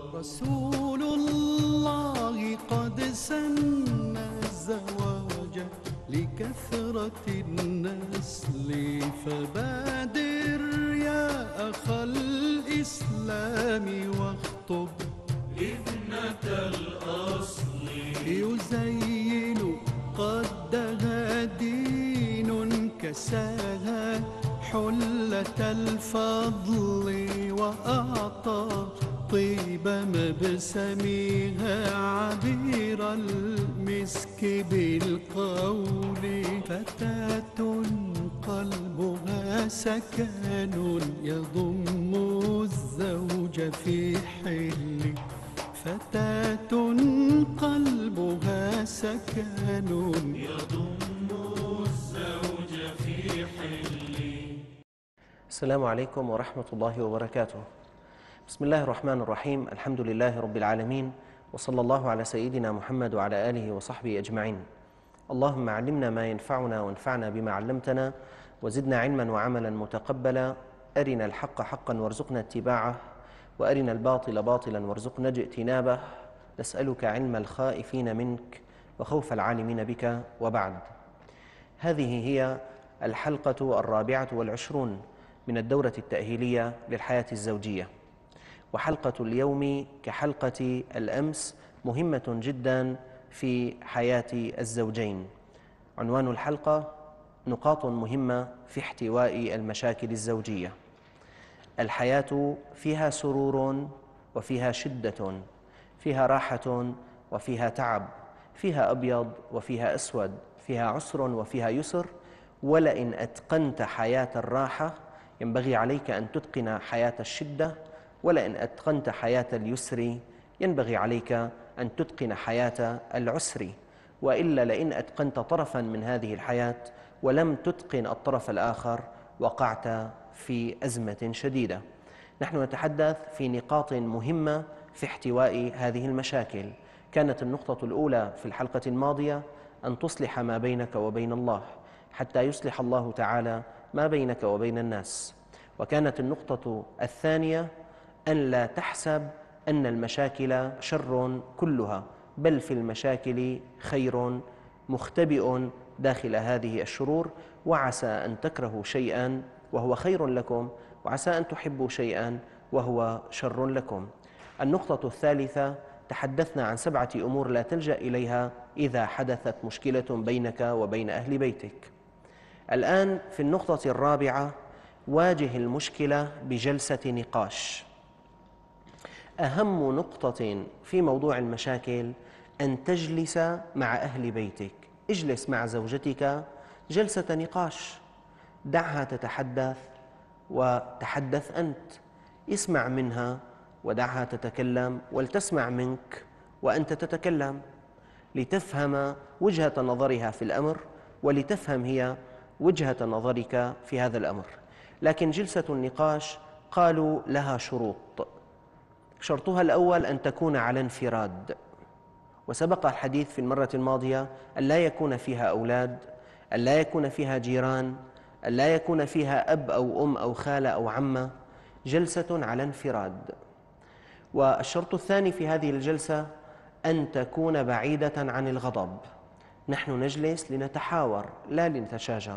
رسول الله قد سن الزواج لكثرة النسل، فبادر يا أخ الإسلام واخطب ابنة الأصل. يزين قدها دين كساها حلة الفضل، وأعطى طيب مبسمها عبير المسك بالقول. فتاة قلبها سكن يضم الزوج في حل، فتاة قلبها سكن يضم الزوج في حل. السلام عليكم ورحمة الله وبركاته. بسم الله الرحمن الرحيم. الحمد لله رب العالمين، وصلى الله على سيدنا محمد وعلى آله وصحبه أجمعين. اللهم علمنا ما ينفعنا وانفعنا بما علمتنا، وزدنا علما وعملا متقبلا. أرنا الحق حقا وارزقنا اتباعه، وأرنا الباطل باطلا وارزقنا اجتنابه. نسألك علم الخائفين منك وخوف العالمين بك، وبعد. هذه هي الحلقة 24 من الدورة التأهيلية للحياة الزوجية، وحلقة اليوم كحلقة الأمس مهمة جدا في حياة الزوجين. عنوان الحلقة: نقاط مهمة في احتواء المشاكل الزوجية. الحياة فيها سرور وفيها شدة، فيها راحة وفيها تعب، فيها أبيض وفيها أسود، فيها عسر وفيها يسر. ولئن أتقنت حياة الراحة ينبغي عليك أن تتقن حياة الشدة، ولئن أتقنت حياة اليسر ينبغي عليك أن تتقن حياة العسر. وإلا لئن أتقنت طرفا من هذه الحياة ولم تتقن الطرف الآخر وقعت في أزمة شديدة. نحن نتحدث في نقاط مهمة في احتواء هذه المشاكل. كانت النقطة الأولى في الحلقة الماضية أن تصلح ما بينك وبين الله حتى يصلح الله تعالى ما بينك وبين الناس. وكانت النقطة الثانية أن لا تحسب أن المشاكل شر كلها، بل في المشاكل خير مختبئ داخل هذه الشرور، وعسى أن تكرهوا شيئا وهو خير لكم، وعسى أن تحبوا شيئا وهو شر لكم. النقطة الثالثة: تحدثنا عن 7 أمور لا تلجأ إليها إذا حدثت مشكلة بينك وبين أهل بيتك. الآن في النقطة الرابعة: واجه المشكلة بجلسة نقاش. أهم نقطة في موضوع المشاكل أن تجلس مع أهل بيتك. اجلس مع زوجتك جلسة نقاش، دعها تتحدث وتحدث أنت. اسمع منها ودعها تتكلم، ولتسمع منك وأنت تتكلم، لتفهم وجهة نظرها في الأمر ولتفهم هي وجهة نظرك في هذا الأمر. لكن جلسة النقاش قالوا لها شروط. شرطها الأول أن تكون على انفراد، وسبق الحديث في المرة الماضية أن لا يكون فيها أولاد، أن لا يكون فيها جيران، أن لا يكون فيها أب أو أم أو خالة أو عمة. جلسة على انفراد. والشرط الثاني في هذه الجلسة أن تكون بعيدة عن الغضب. نحن نجلس لنتحاور لا لنتشاجر.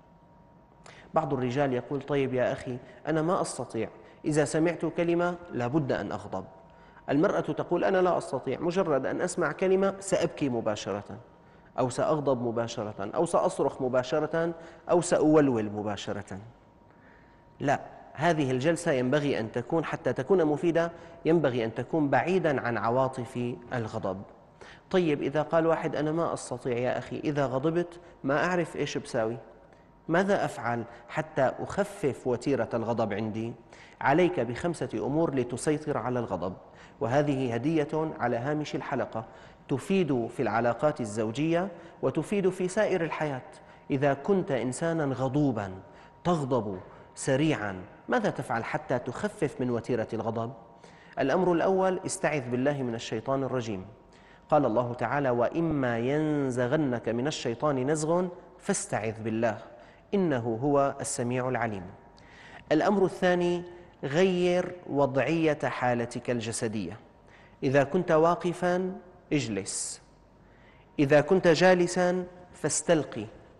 بعض الرجال يقول: طيب يا أخي أنا ما أستطيع، إذا سمعت كلمة لابد أن أغضب. المرأة تقول: أنا لا أستطيع، مجرد أن أسمع كلمة سأبكي مباشرة، أو سأغضب مباشرة، أو سأصرخ مباشرة، أو سأولول مباشرة. لا، هذه الجلسة ينبغي أن تكون، حتى تكون مفيدة، ينبغي أن تكون بعيدا عن عواطف الغضب. طيب إذا قال واحد: أنا ما أستطيع يا أخي، إذا غضبت ما أعرف إيش بساوي، ماذا أفعل حتى أخفف وتيرة الغضب عندي؟ عليك ب5 أمور لتسيطر على الغضب، وهذه هدية على هامش الحلقة تفيد في العلاقات الزوجية وتفيد في سائر الحياة. إذا كنت إنسانا غضوبا تغضب سريعا، ماذا تفعل حتى تخفف من وتيرة الغضب؟ الأمر الأول: استعذ بالله من الشيطان الرجيم. قال الله تعالى: وإما ينزغنك من الشيطان نزغ فاستعذ بالله إنه هو السميع العليم. الأمر الثاني: غير وضعية حالتك الجسدية. إذا كنت واقفا اجلس، إذا كنت جالسا فاستلقي،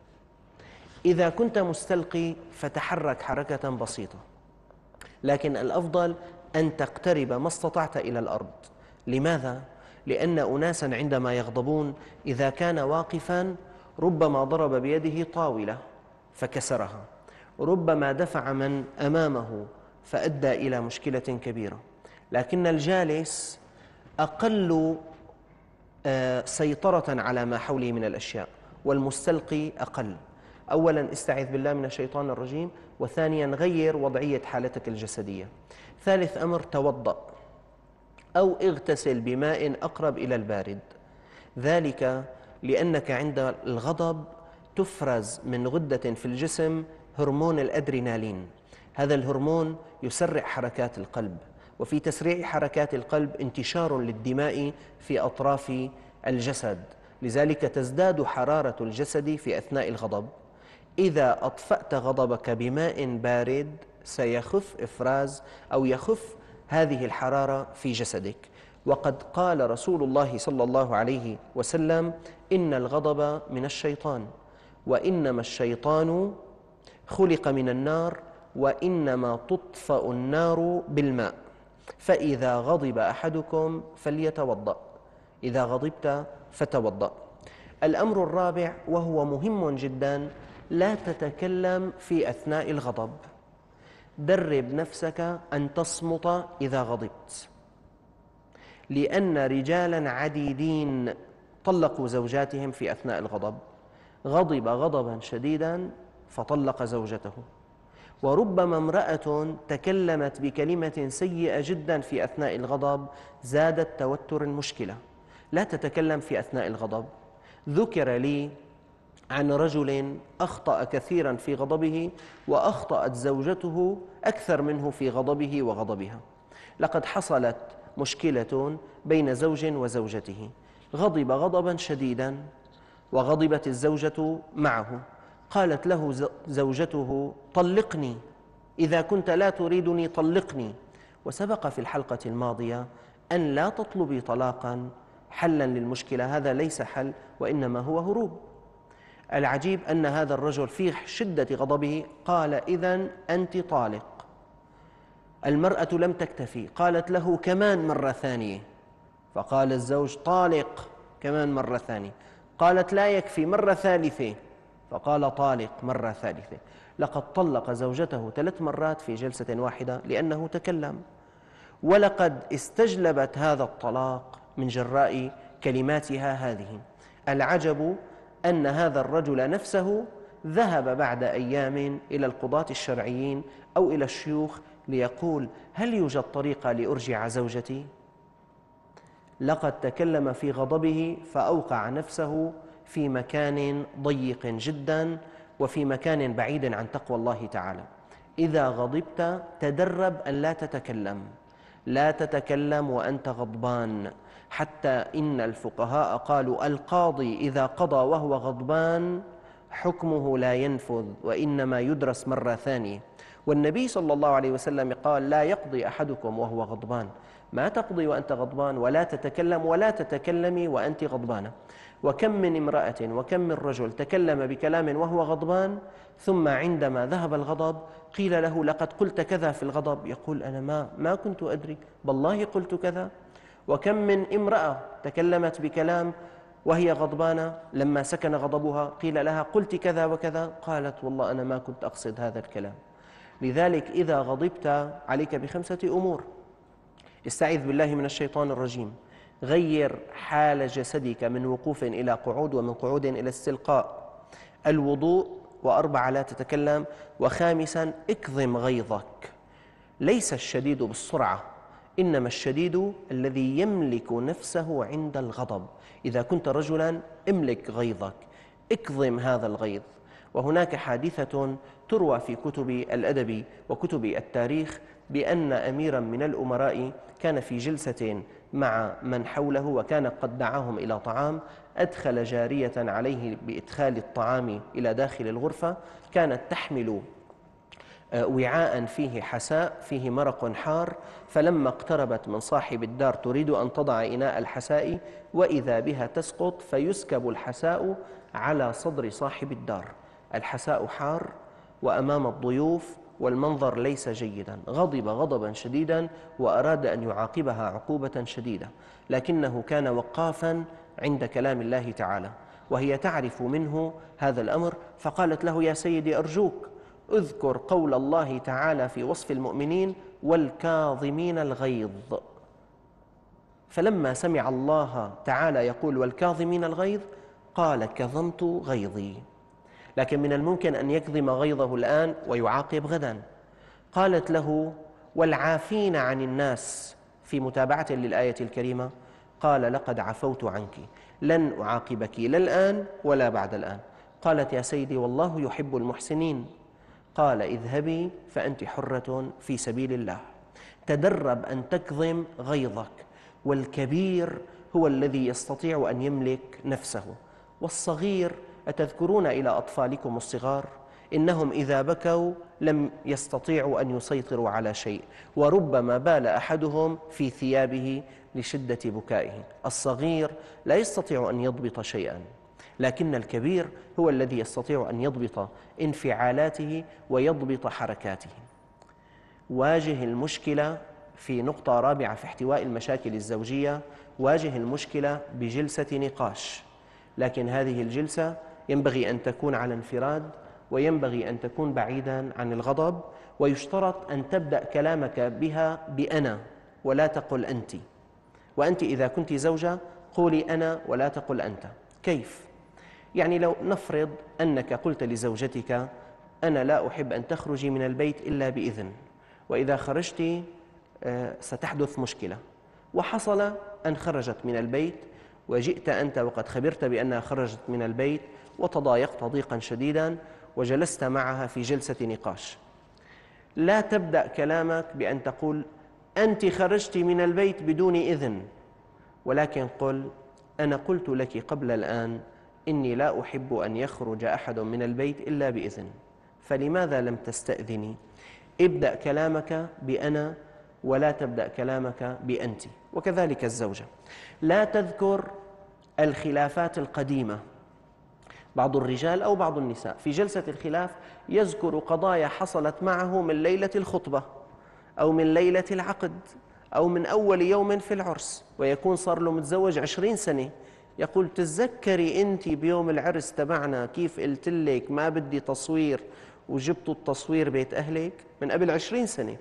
إذا كنت مستلقي فتحرك حركة بسيطة، لكن الأفضل أن تقترب ما استطعت إلى الأرض. لماذا؟ لأن أناسا عندما يغضبون إذا كان واقفا ربما ضرب بيده طاولة فكسرها، ربما دفع من أمامه فأدى إلى مشكلة كبيرة. لكن الجالس أقل سيطرة على ما حوله من الأشياء، والمستلقي أقل. أولا استعذ بالله من الشيطان الرجيم، وثانيا غير وضعية حالتك الجسدية. ثالث أمر توضأ أو اغتسل بماء أقرب إلى البارد، ذلك لأنك عند الغضب تفرز من غدة في الجسم هرمون الأدرينالين. هذا الهرمون يسرع حركات القلب، وفي تسريع حركات القلب انتشار للدماء في أطراف الجسد، لذلك تزداد حرارة الجسد في أثناء الغضب. إذا أطفأت غضبك بماء بارد سيخف إفراز أو يخف هذه الحرارة في جسدك. وقد قال رسول الله صلى الله عليه وسلم: إن الغضب من الشيطان، وإنما الشيطان خلق من النار، وإنما تطفأ النار بالماء، فإذا غضب أحدكم فليتوضأ، إذا غضبت فتوضأ. الأمر الرابع وهو مهم جدا: لا تتكلم في أثناء الغضب. درب نفسك أن تصمت إذا غضبت، لأن رجالا عديدين طلقوا زوجاتهم في أثناء الغضب. غضب غضبا شديدا فطلق زوجته، وربما امرأة تكلمت بكلمة سيئة جدا في أثناء الغضب زادت توتر المشكلة. لا تتكلم في أثناء الغضب. ذكر لي عن رجل أخطأ كثيرا في غضبه، وأخطأت زوجته أكثر منه في غضبه وغضبها. لقد حصلت مشكلة بين زوج وزوجته، غضب غضبا شديدا وغضبت الزوجة معه، قالت له زوجته: طلقني، إذا كنت لا تريدني طلقني. وسبق في الحلقة الماضية أن لا تطلبي طلاقا حلا للمشكلة، هذا ليس حل وإنما هو هروب. العجيب أن هذا الرجل في شدة غضبه قال: إذن أنت طالق. المرأة لم تكتفي، قالت له كمان مرة ثانية، فقال الزوج: طالق كمان مرة ثانية. قالت: لا يكفي، مرة ثالثة، فقال: طالق مرة ثالثة. لقد طلق زوجته 3 مرات في جلسة واحدة لأنه تكلم، ولقد استجلبت هذا الطلاق من جراء كلماتها هذه. العجب أن هذا الرجل نفسه ذهب بعد أيام إلى القضاة الشرعيين أو إلى الشيوخ ليقول: هل يوجد طريقة لأرجع زوجتي؟ لقد تكلم في غضبه فأوقع نفسه في مكان ضيق جدا وفي مكان بعيد عن تقوى الله تعالى. إذا غضبت تدرب أن لا تتكلم، لا تتكلم وأنت غضبان. حتى إن الفقهاء قالوا: القاضي إذا قضى وهو غضبان حكمه لا ينفذ، وإنما يدرس مرة ثانية. والنبي صلى الله عليه وسلم قال: لا يقضي أحدكم وهو غضبان. ما تقضي وأنت غضبان، ولا تتكلم ولا تتكلمي وأنت غضبانة. وكم من امرأة وكم من رجل تكلم بكلام وهو غضبان، ثم عندما ذهب الغضب قيل له: لقد قلت كذا في الغضب، يقول: أنا ما كنت أدري، بالله قلت كذا. وكم من امرأة تكلمت بكلام وهي غضبانة، لما سكن غضبها قيل لها: قلت كذا وكذا، قالت: والله أنا ما كنت أقصد هذا الكلام. لذلك إذا غضبت عليك ب5 أمور: استعذ بالله من الشيطان الرجيم، غير حال جسدك من وقوف إلى قعود، ومن قعود إلى استلقاء، الوضوء، و4 لا تتكلم، و5 اكظم غيظك. ليس الشديد بالسرعة، إنما الشديد الذي يملك نفسه عند الغضب. إذا كنت رجلا املك غيظك، اكظم هذا الغيظ. وهناك حادثة تروى في كتب الأدب وكتب التاريخ بأن أميرا من الأمراء كان في جلسة مع من حوله، وكان قد دعاهم إلى طعام، أدخل جارية عليه بإدخال الطعام إلى داخل الغرفة، كانت تحمل وعاء فيه حساء فيه مرق حار، فلما اقتربت من صاحب الدار تريد أن تضع إناء الحساء وإذا بها تسقط فيسكب الحساء على صدر صاحب الدار. الحساء حار وأمام الضيوف والمنظر ليس جيدا، غضب غضبا شديدا وأراد أن يعاقبها عقوبة شديدة، لكنه كان وقافا عند كلام الله تعالى، وهي تعرف منه هذا الأمر، فقالت له: يا سيدي أرجوك اذكر قول الله تعالى في وصف المؤمنين: والكاظمين الغيظ. فلما سمع الله تعالى يقول والكاظمين الغيظ قال: كظمت غيظي. لكن من الممكن أن يكظم غيظه الآن ويعاقب غدا. قالت له: والعافين عن الناس، في متابعة للآية الكريمة قال: لقد عفوت عنك، لن أعاقبك لا الآن ولا بعد الآن. قالت: يا سيدي والله يحب المحسنين. قال: اذهبي فأنت حرة في سبيل الله. تدرب أن تكظم غيظك، والكبير هو الذي يستطيع أن يملك نفسه. والصغير، أتذكرون إلى أطفالكم الصغار؟ إنهم إذا بكوا لم يستطيعوا أن يسيطروا على شيء، وربما بال أحدهم في ثيابه لشدة بكائه. الصغير لا يستطيع أن يضبط شيئا، لكن الكبير هو الذي يستطيع أن يضبط انفعالاته ويضبط حركاته. واجه المشكلة في نقطة رابعة في احتواء المشاكل الزوجية، واجه المشكلة بجلسة نقاش، لكن هذه الجلسة ينبغي أن تكون على انفراد، وينبغي أن تكون بعيدا عن الغضب، ويشترط أن تبدأ كلامك بها بأنا ولا تقل أنت. وأنت إذا كنت زوجة قولي أنا ولا تقل أنت. كيف؟ يعني لو نفرض أنك قلت لزوجتك: أنا لا أحب أن تخرجي من البيت إلا بإذن، وإذا خرجت ستحدث مشكلة، وحصل أن خرجت من البيت وجئت أنت وقد خبرت بأنها خرجت من البيت وتضايقت ضيقا شديدا وجلست معها في جلسة نقاش. لا تبدأ كلامك بأن تقول أنت خرجت من البيت بدون إذن، ولكن قل: أنا قلت لك قبل الآن إني لا أحب أن يخرج أحد من البيت إلا بإذن، فلماذا لم تستأذني؟ ابدأ كلامك بأنا ولا تبدأ كلامك بأنت. وكذلك الزوجة، لا تذكر الخلافات القديمة. بعض الرجال أو بعض النساء في جلسة الخلاف يذكر قضايا حصلت معه من ليلة الخطبة أو من ليلة العقد أو من أول يوم في العرس، ويكون صار له متزوج 20 سنة. يقول: تتذكري أنت بيوم العرس تبعنا كيف قلت لك ما بدي تصوير وجبتوا التصوير بيت أهلك من قبل 20 سنة؟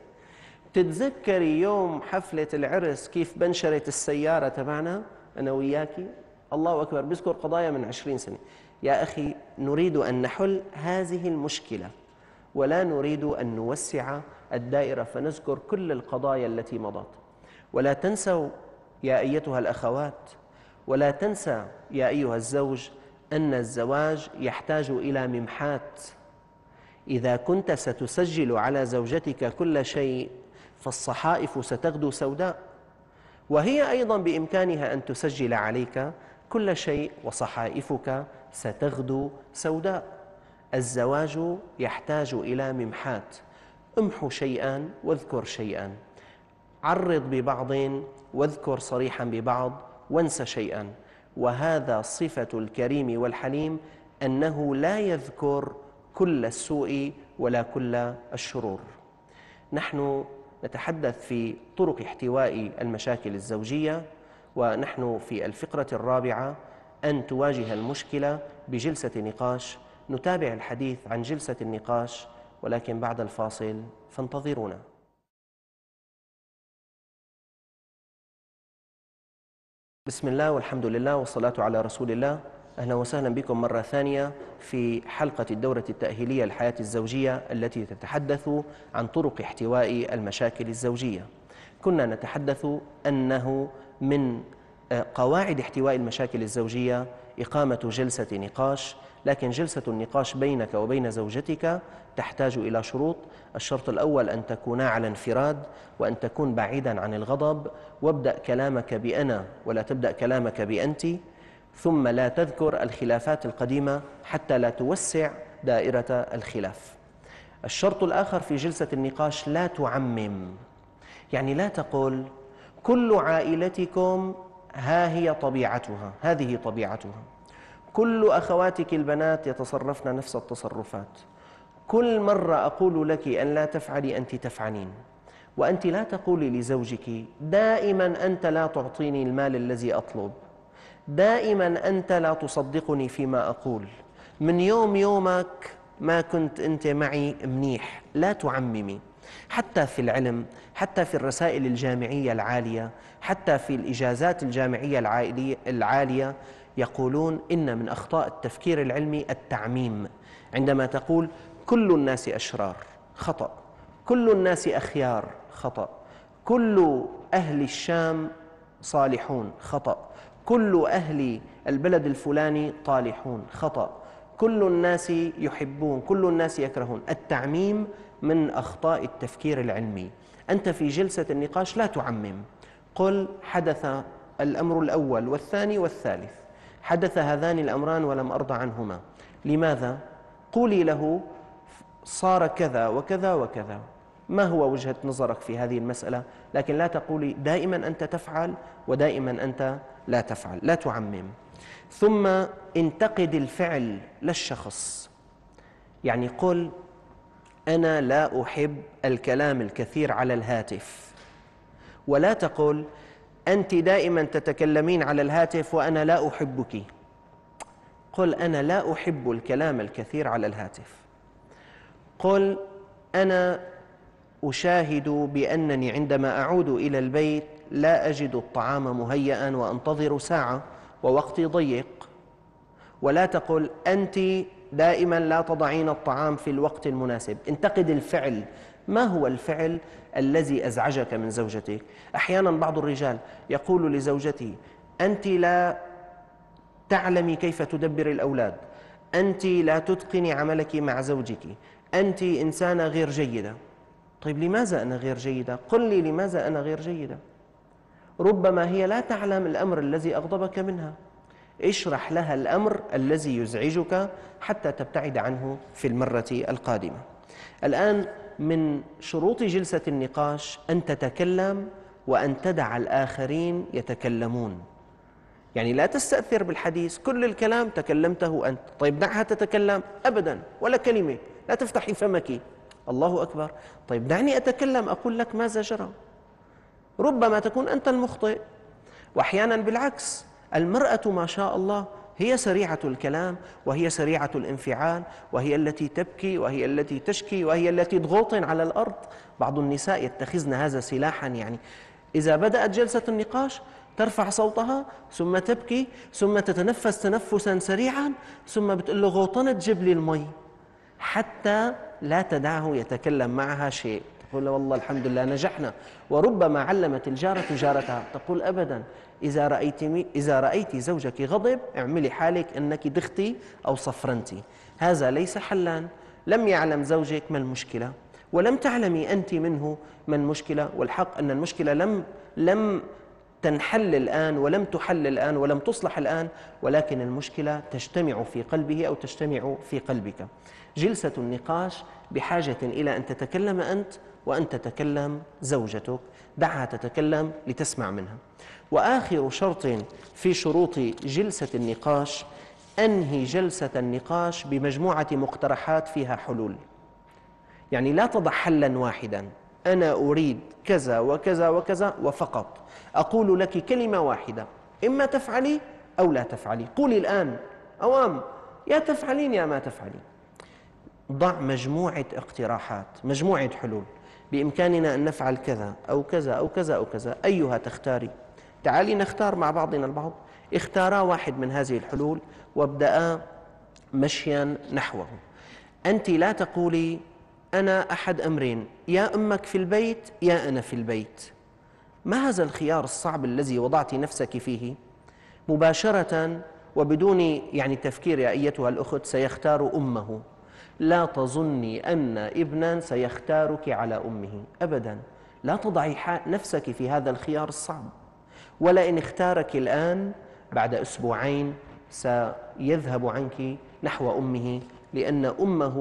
تتذكري يوم حفلة العرس كيف بنشرت السيارة تبعنا أنا وياكي؟ الله أكبر، بيذكر قضايا من 20 سنة. يا أخي، نريد أن نحل هذه المشكلة، ولا نريد أن نوسع الدائرة فنذكر كل القضايا التي مضت. ولا تنسوا يا أيتها الأخوات، ولا تنسى يا أيها الزوج، أن الزواج يحتاج إلى ممحات. إذا كنت ستسجل على زوجتك كل شيء فالصحائف ستغدو سوداء، وهي أيضا بإمكانها أن تسجل عليك كل شيء وصحائفك ستغدو سوداء. الزواج يحتاج إلى ممحات. امحو شيئا واذكر شيئا، عرض ببعض واذكر صريحا ببعض، وانسى شيئا. وهذا صفة الكريم والحليم، أنه لا يذكر كل السوء ولا كل الشرور. نحن نتحدث في طرق احتواء المشاكل الزوجية، ونحن في الفقرة الرابعة: أن تواجه المشكلة بجلسة نقاش. نتابع الحديث عن جلسة النقاش ولكن بعد الفاصل، فانتظرونا. بسم الله والحمد لله والصلاة على رسول الله. أهلا وسهلا بكم مرة ثانية في حلقة الدورة التأهيلية للحياة الزوجية التي تتحدث عن طرق احتواء المشاكل الزوجية. كنا نتحدث أنه من قواعد احتواء المشاكل الزوجية إقامة جلسة نقاش، لكن جلسة النقاش بينك وبين زوجتك تحتاج إلى شروط. الشرط الأول أن تكونا على انفراد، وأن تكون بعيدا عن الغضب، وابدأ كلامك بأنا ولا تبدأ كلامك بأنت. ثم لا تذكر الخلافات القديمة حتى لا توسع دائرة الخلاف. الشرط الآخر في جلسة النقاش: لا تعمم. يعني لا تقول كل عائلتكم ها هي طبيعتها، هذه طبيعتها، كل أخواتك البنات يتصرفن نفس التصرفات، كل مرة أقول لك أن لا تفعلي أنت تفعلين. وأنت لا تقولي لزوجك دائما أنت لا تعطيني المال الذي أطلب، دائما أنت لا تصدقني فيما أقول، من يومك ما كنت أنت معي منيح. لا تعممي. حتى في العلم، حتى في الرسائل الجامعية العالية، حتى في الإجازات الجامعية العالية يقولون إن من أخطاء التفكير العلمي التعميم. عندما تقول كل الناس أشرار، خطأ. كل الناس أخيار، خطأ. كل أهل الشام صالحون، خطأ. كل أهل البلد الفلاني طالحون، خطأ. كل الناس يحبون، كل الناس يكرهون. التعميم من أخطاء التفكير العلمي. أنت في جلسة النقاش لا تعمم. قل حدث الأمر الأول والثاني والثالث، حدث هذان الأمران ولم أرضى عنهما، لماذا؟ قولي له صار كذا وكذا وكذا، ما هو وجهة نظرك في هذه المسألة؟ لكن لا تقولي دائما أنت تفعل ودائما أنت لا تفعل. لا تعمم. ثم انتقد الفعل لا الشخص. يعني قل أنا لا أحب الكلام الكثير على الهاتف، ولا تقل أنت دائما تتكلمين على الهاتف وأنا لا أحبك. قل أنا لا أحب الكلام الكثير على الهاتف. قل أنا أشاهد بأنني عندما أعود إلى البيت لا أجد الطعام مهيئا وأنتظر ساعة ووقتي ضيق. ولا تقل أنت دائما لا تضعين الطعام في الوقت المناسب. انتقد الفعل. ما هو الفعل الذي أزعجك من زوجتك؟ أحيانا بعض الرجال يقول لزوجته أنت لا تعلمي كيف تدبر الأولاد، أنت لا تتقني عملك مع زوجك، أنت إنسانة غير جيدة. طيب لماذا أنا غير جيدة؟ قل لي لماذا أنا غير جيدة. ربما هي لا تعلم الأمر الذي أغضبك منها. اشرح لها الأمر الذي يزعجك حتى تبتعد عنه في المرة القادمة. الآن من شروط جلسة النقاش أن تتكلم وأن تدع الآخرين يتكلمون. يعني لا تستأثر بالحديث، كل الكلام تكلمته أنت. طيب دعها تتكلم. أبدا، ولا كلمة، لا تفتحي فمك. الله أكبر. طيب دعني أتكلم، أقول لك ماذا جرى. ربما تكون أنت المخطئ. وأحيانا بالعكس، المرأة ما شاء الله هي سريعة الكلام وهي سريعة الانفعال وهي التي تبكي وهي التي تشكي وهي التي تغوطن على الأرض. بعض النساء يتخذن هذا سلاحا، يعني إذا بدأت جلسة النقاش ترفع صوتها ثم تبكي ثم تتنفس تنفسا سريعا ثم بتقول له غوطنت جيب لي المي، حتى لا تدعه يتكلم معها شيء. تقول له والله الحمد لله نجحنا. وربما علمت الجارة جارتها، تقول أبدا إذا رأيت زوجك غضب اعملي حالك أنك دختي أو صفرنتي. هذا ليس حلا. لم يعلم زوجك ما المشكلة ولم تعلمي أنت منه ما المشكلة. والحق أن المشكلة لم تنحل الآن ولم تحل الآن ولم تصلح الآن، ولكن المشكلة تجتمع في قلبه أو تجتمع في قلبك. جلسة النقاش بحاجة إلى أن تتكلم أنت وأن تتكلم زوجتك. دعها تتكلم لتسمع منها. وآخر شرط في شروط جلسة النقاش: أنهي جلسة النقاش بمجموعة مقترحات فيها حلول. يعني لا تضع حلا واحدا، أنا أريد كذا وكذا وكذا وفقط. أقول لك كلمة واحدة، إما تفعلي أو لا تفعلي. قولي الآن أوام، يا تفعلين يا ما تفعلين. ضع مجموعة اقتراحات، مجموعة حلول. بإمكاننا أن نفعل كذا أو كذا أو كذا أو كذا، أيها تختاري؟ تعالي نختار مع بعضنا البعض. اختارا واحد من هذه الحلول وابدأ مشيا نحوه. أنت لا تقولي أنا أحد أمرين، يا أمك في البيت يا أنا في البيت. ما هذا الخيار الصعب الذي وضعت نفسك فيه؟ مباشرة وبدون يعني تفكير يا أيتها الأخت سيختار أمه. لا تظني أن ابنا سيختارك على أمه أبدا. لا تضعي نفسك في هذا الخيار الصعب. ولئن اختارك الآن بعد أسبوعين سيذهب عنك نحو أمه، لأن أمه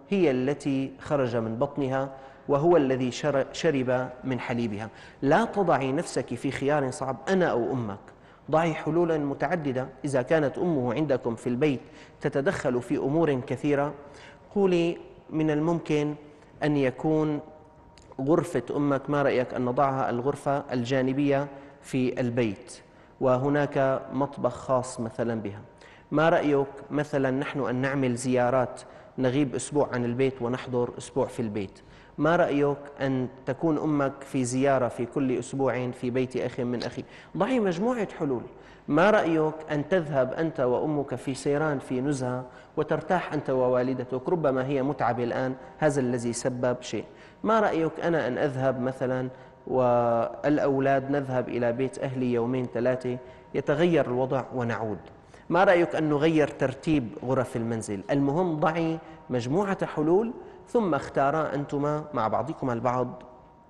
هي التي خرج من بطنها وهو الذي شرب من حليبها. لا تضعي نفسك في خيار صعب، أنا أو أمك. ضعي حلولا متعددة. إذا كانت أمه عندكم في البيت تتدخل في أمور كثيرة، قولي من الممكن أن يكون غرفة أمك، ما رأيك أن نضعها الغرفة الجانبية في البيت وهناك مطبخ خاص مثلا بها؟ ما رأيك مثلا نحن أن نعمل زيارات، نغيب أسبوع عن البيت ونحضر أسبوع في البيت؟ ما رأيك أن تكون أمك في زيارة في كل أسبوع في بيت أخ من أخي؟ ضعي مجموعة حلول. ما رأيك أن تذهب أنت وأمك في سيران في نزهة وترتاح أنت ووالدتك؟ ربما هي متعبة الآن، هذا الذي سبب شيء. ما رأيك أنا أن أذهب مثلا والأولاد نذهب إلى بيت أهلي يومين ثلاثة، يتغير الوضع ونعود؟ ما رأيك أن نغير ترتيب غرف المنزل؟ المهم ضعي مجموعة حلول ثم اختارا أنتما مع بعضكما البعض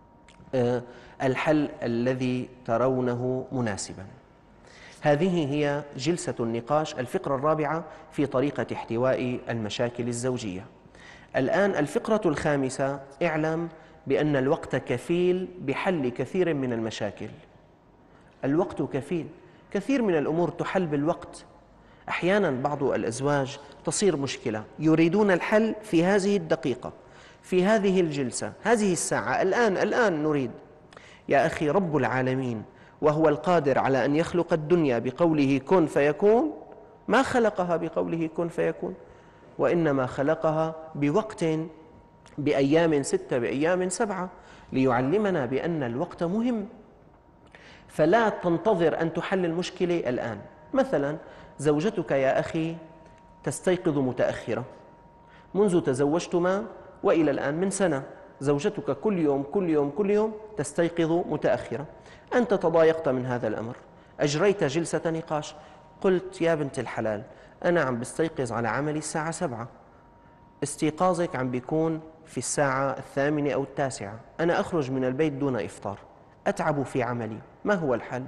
الحل الذي ترونه مناسبا. هذه هي جلسة النقاش، الفقرة الرابعة في طريقة احتواء المشاكل الزوجية. الآن الفقرة الخامسة: اعلم بأن الوقت كفيل بحل كثير من المشاكل. الوقت كفيل، كثير من الأمور تحل بالوقت. أحيانا بعض الأزواج تصير مشكلة يريدون الحل في هذه الدقيقة، في هذه الجلسة، هذه الساعة، الآن نريد. يا أخي، رب العالمين وهو القادر على أن يخلق الدنيا بقوله كن فيكون ما خلقها بقوله كن فيكون، وإنما خلقها بوقت، بأيام 6 بأيام 7، ليعلمنا بأن الوقت مهم. فلا تنتظر أن تحل المشكلة الآن. مثلا زوجتك يا أخي تستيقظ متأخرة منذ تزوجتما وإلى الآن، من سنة زوجتك كل يوم تستيقظ متأخرة. أنت تضايقت من هذا الأمر، أجريت جلسة نقاش، قلت يا بنت الحلال أنا عم بستيقظ على عملي الساعة 7، استيقاظك عم بيكون في الساعة 8 أو 9، أنا أخرج من البيت دون إفطار، أتعب في عملي، ما هو الحل؟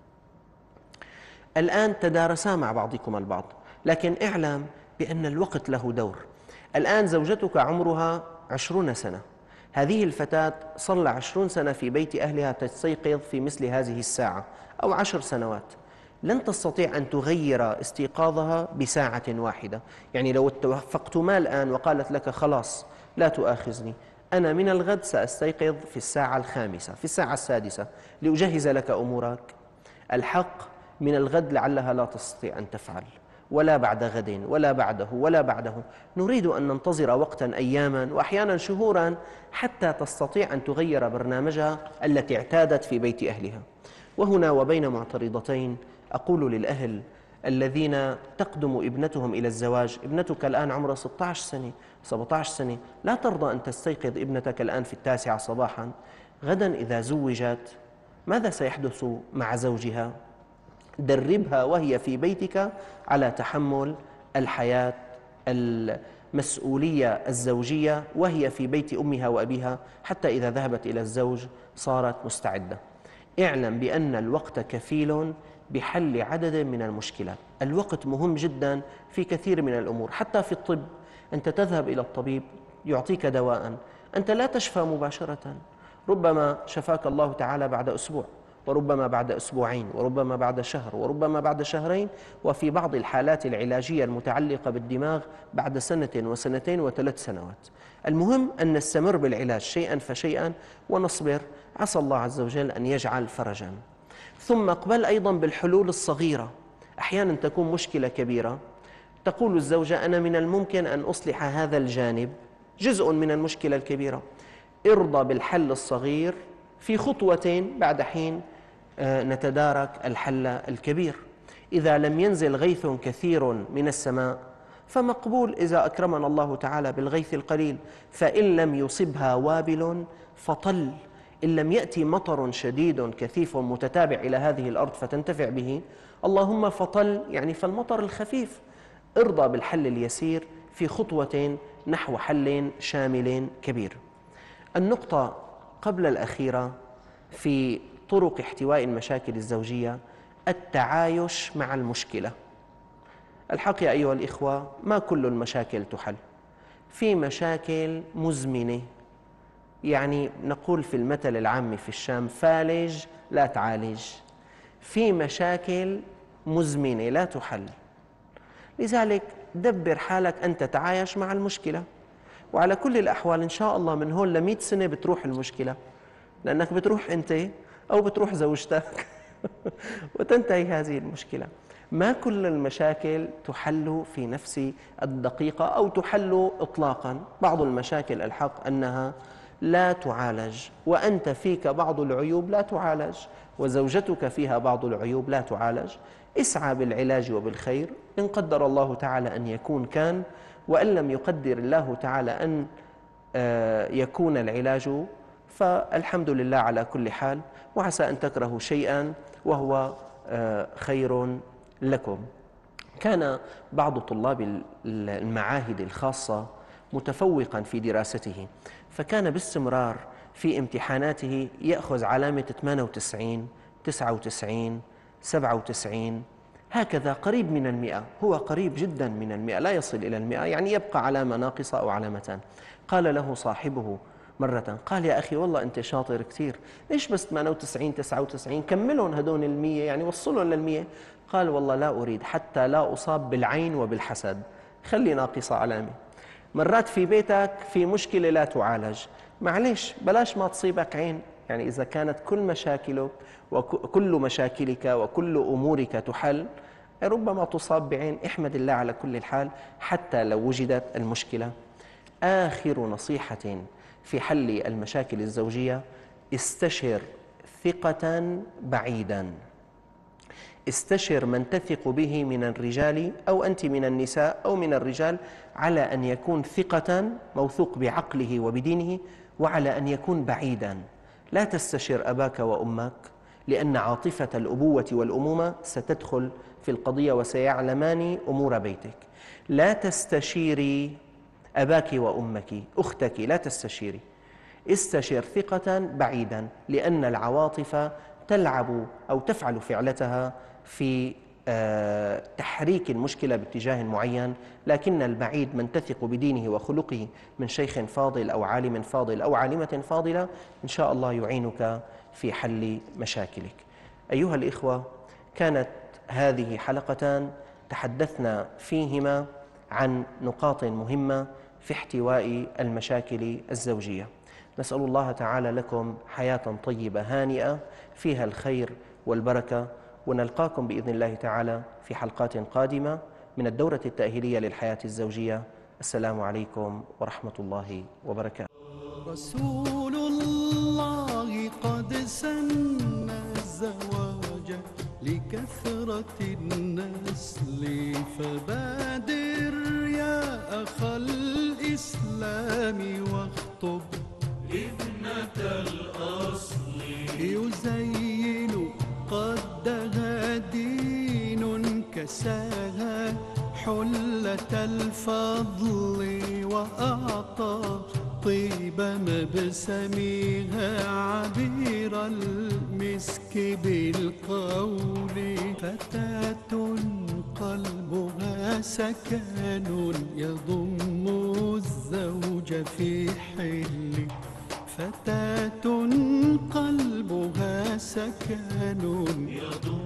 الآن تدارسا مع بعضكم البعض، لكن اعلم بأن الوقت له دور. الآن زوجتك عمرها 20 سنة، هذه الفتاة صلى 20 سنة في بيت أهلها تستيقظ في مثل هذه الساعة أو 10 سنوات. لن تستطيع أن تغير استيقاظها بساعة واحدة. يعني لو اتفقتما الآن وقالت لك خلاص لا تؤاخذني، أنا من الغد سأستيقظ في الساعة 5 في الساعة 6 لأجهز لك أمورك، الحق من الغد لعلها لا تستطيع أن تفعل، ولا بعد غد ولا بعده. نريد أن ننتظر وقتا، أياما وأحيانا شهورا، حتى تستطيع أن تغير برنامجها التي اعتادت في بيت أهلها. وهنا وبين معترضتين أقول للأهل الذين تقدم ابنتهم إلى الزواج: ابنتك الآن عمرها 16 سنة 17 سنة، لا ترضى أن تستيقظ ابنتك الآن في 9 صباحا. غدا إذا زوجت ماذا سيحدث مع زوجها؟ دربها وهي في بيتك على تحمل الحياة، المسؤولية الزوجية وهي في بيت أمها وأبيها، حتى إذا ذهبت إلى الزوج صارت مستعدة. اعلم بأن الوقت كفيل بحل عدد من المشكلات. الوقت مهم جدا في كثير من الأمور، حتى في الطب. أنت تذهب إلى الطبيب يعطيك دواء، أنت لا تشفى مباشرة، ربما شفاك الله تعالى بعد أسبوع، وربما بعد أسبوعين، وربما بعد شهر، وربما بعد شهرين، وفي بعض الحالات العلاجية المتعلقة بالدماغ بعد 1 و2 و3 سنوات. المهم أن نستمر بالعلاج شيئا فشيئا ونصبر، عسى الله عز وجل أن يجعل فرجا. ثم اقبل أيضا بالحلول الصغيرة. أحيانا تكون مشكلة كبيرة، تقول الزوجة أنا من الممكن أن أصلح هذا الجانب، جزء من المشكلة الكبيرة، ارضى بالحل الصغير في خطوة، بعد حين نتدارك الحل الكبير. إذا لم ينزل غيث كثير من السماء فمقبول إذا أكرمنا الله تعالى بالغيث القليل، فإن لم يصبها وابل فطل. إن لم يأتي مطر شديد كثيف متتابع إلى هذه الأرض فتنتفع به، اللهم فطل، يعني فالمطر الخفيف. ارضى بالحل اليسير في خطوة نحو حل شامل كبير. النقطة قبل الأخيرة في طرق احتواء المشاكل الزوجية: التعايش مع المشكلة. الحق يا أيها الإخوة، ما كل المشاكل تحل، في مشاكل مزمنة، يعني نقول في المثل العامي في الشام: فالج لا تعالج. في مشاكل مزمنة لا تحل، لذلك دبر حالك أن تتعايش مع المشكلة، وعلى كل الأحوال إن شاء الله من هون ل100 سنة بتروح المشكلة، لأنك بتروح أنت أو بتروح زوجتك وتنتهي هذه المشكلة. ما كل المشاكل تحل في نفس الدقيقة أو تحل إطلاقا. بعض المشاكل الحق أنها لا تعالج، وأنت فيك بعض العيوب لا تعالج، وزوجتك فيها بعض العيوب لا تعالج. اسعى بالعلاج وبالخير، إن قدر الله تعالى أن يكون كان، وإن لم يقدر الله تعالى أن يكون العلاج فالحمد لله على كل حال. وعسى أن تكرهوا شيئا وهو خير لكم. كان بعض طلاب المعاهد الخاصة متفوقا في دراسته، فكان باستمرار في امتحاناته يأخذ علامة 98 99 97 هكذا، قريب من 100. هو قريب جدا من 100، لا يصل إلى 100، يعني يبقى علامة ناقصة أو علامتان. قال له صاحبه مرة، قال: يا أخي والله أنت شاطر كثير، ليش بس 98 99؟ كملهم هدول 100، يعني وصلهم لل100. قال: والله لا أريد حتى لا أصاب بالعين وبالحسد، خلي ناقصة علامة. مرات في بيتك في مشكلة لا تعالج، معليش بلاش ما تصيبك عين، يعني إذا كانت كل مشاكلك وكل مشاكلك وكل أمورك تحل، ربما تصاب بعين. احمد الله على كل الحال حتى لو وجدت المشكلة. آخر نصيحة في حل المشاكل الزوجية: استشر ثقة بعيدا. استشر من تثق به من الرجال، أو أنت من النساء أو من الرجال، على أن يكون ثقة موثوق بعقله وبدينه، وعلى أن يكون بعيدا. لا تستشر أباك وأمك، لأن عاطفة الأبوة والأمومة ستدخل في القضية وسيعلمان أمور بيتك. لا تستشيري أباك وأمك، أختك لا تستشيري. استشر ثقة بعيدا، لأن العواطف تلعب أو تفعل فعلتها في تحريك المشكلة باتجاه معين، لكن البعيد من تثق بدينه وخلقه من شيخ فاضل أو عالم فاضل أو عالمة فاضلة إن شاء الله يعينك في حل مشاكلك. أيها الإخوة، كانت هذه حلقتان تحدثنا فيهما عن نقاط مهمة في احتواء المشاكل الزوجية. نسأل الله تعالى لكم حياة طيبة هانئة فيها الخير والبركة، ونلقاكم بإذن الله تعالى في حلقات قادمة من الدورة التأهيلية للحياة الزوجية. السلام عليكم ورحمة الله وبركاته. رسول الله قد سن الزواج لكثرة النسل، فبادر يا أخ الإسلام واخطب ابنة الأصل. يزين قدها دين كساها حلة الفضل، وأعطى طيب مبسمها عبير المسك بالقول. فتاة قلبها سكن يضم الزوج في حل. فتاة قلبها سكن يضم